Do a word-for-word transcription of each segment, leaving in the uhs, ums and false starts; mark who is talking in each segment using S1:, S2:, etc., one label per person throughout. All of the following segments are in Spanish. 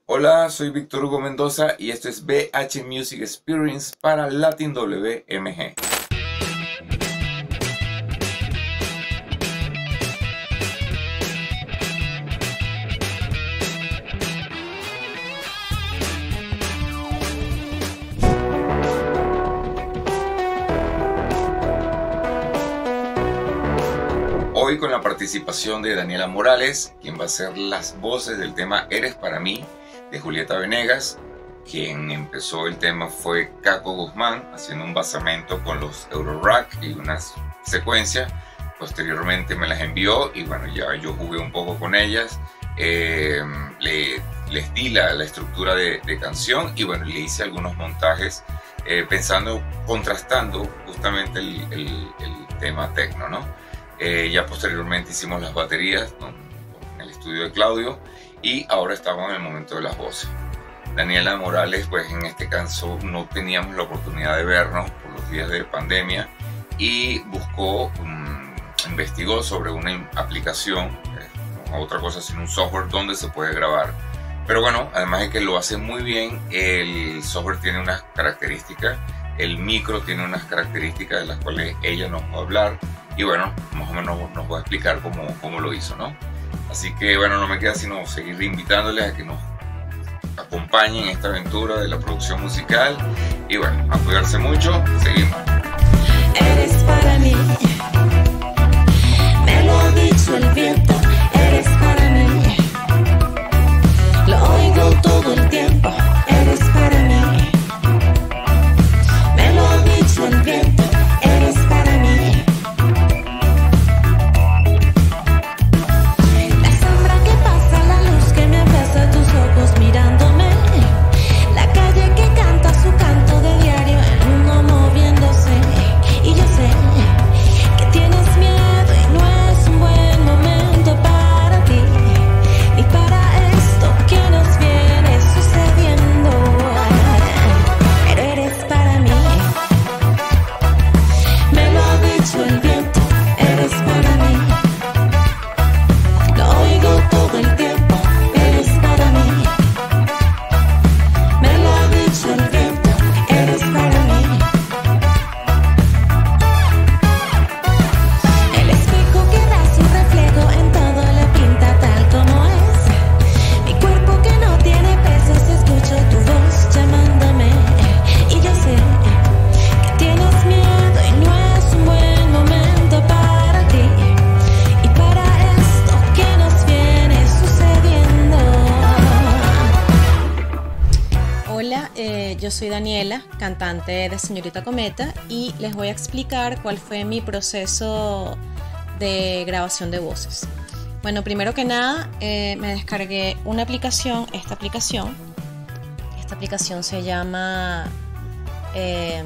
S1: Hola, soy Víctor Hugo Mendoza y esto es B H Music Experience para Latin W M G. Hoy con la participación de Daniela Morales, quien va a hacer las voces del tema Eres para mí, de Julieta Venegas. Quien empezó el tema fue Caco Guzmán, haciendo un basamento con los Eurorack y unas secuencias. Posteriormente me las envió y bueno, ya yo jugué un poco con ellas. Eh, le, les di la, la estructura de, de canción y bueno, le hice algunos montajes eh, pensando, contrastando justamente el, el, el tema techno, ¿no? Eh, ya posteriormente hicimos las baterías ¿no? en el estudio de Claudio y ahora estamos en el momento de las voces. Daniela Morales, pues en este caso no teníamos la oportunidad de vernos por los días de pandemia y buscó, um, investigó sobre una aplicación, eh, no otra cosa sino un software donde se puede grabar. Pero bueno, además de que lo hace muy bien, el software tiene unas características, el micro tiene unas características de las cuales ella nos va a hablar. Y bueno, más o menos nos va a explicar cómo, cómo lo hizo, ¿no? Así que bueno, no me queda sino seguir invitándoles a que nos acompañen en esta aventura de la producción musical. Y bueno, a cuidarse mucho, seguimos.
S2: Eres para mí, me lo ha dicho el viento. Eres para mí, lo oigo todo el tiempo. Eres para mí, me lo ha dicho el viento. Eres para mí.
S3: Yo soy Daniela, cantante de Señorita Cometa, y les voy a explicar cuál fue mi proceso de grabación de voces. Bueno, primero que nada, eh, me descargué una aplicación, esta aplicación. Esta aplicación se llama eh,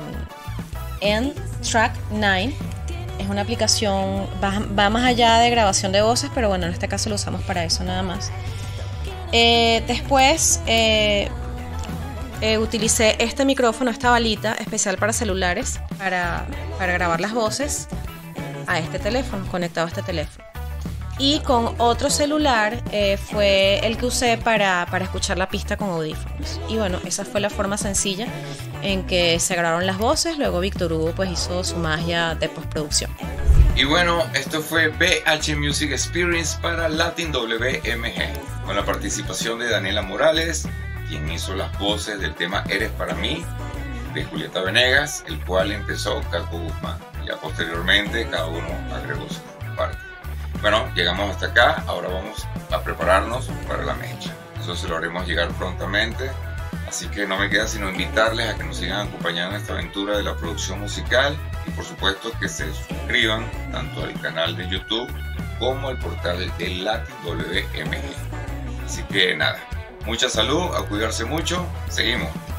S3: N-Track nueve. Es una aplicación, va, va más allá de grabación de voces, pero bueno, en este caso lo usamos para eso nada más. Eh, después... Eh, Eh, utilicé este micrófono, esta balita especial para celulares, para, para grabar las voces a este teléfono, conectado a este teléfono. Y con otro celular eh, fue el que usé para, para escuchar la pista con audífonos. Y bueno, esa fue la forma sencilla en que se grabaron las voces. Luego Víctor Hugo pues hizo su magia de postproducción.
S1: Y bueno, esto fue B H Music Experience para Latin W M G, con la participación de Daniela Morales, quien hizo las voces del tema Eres para mí, de Julieta Venegas, el cual empezó Caco Guzmán. Ya posteriormente cada uno agregó su parte. Bueno, llegamos hasta acá, ahora vamos a prepararnos para la mecha. Eso se lo haremos llegar prontamente, así que no me queda sino invitarles a que nos sigan acompañando en esta aventura de la producción musical y por supuesto que se suscriban tanto al canal de YouTube como al portal de Latin W M G. Así que nada. Mucha salud, a cuidarse mucho, seguimos.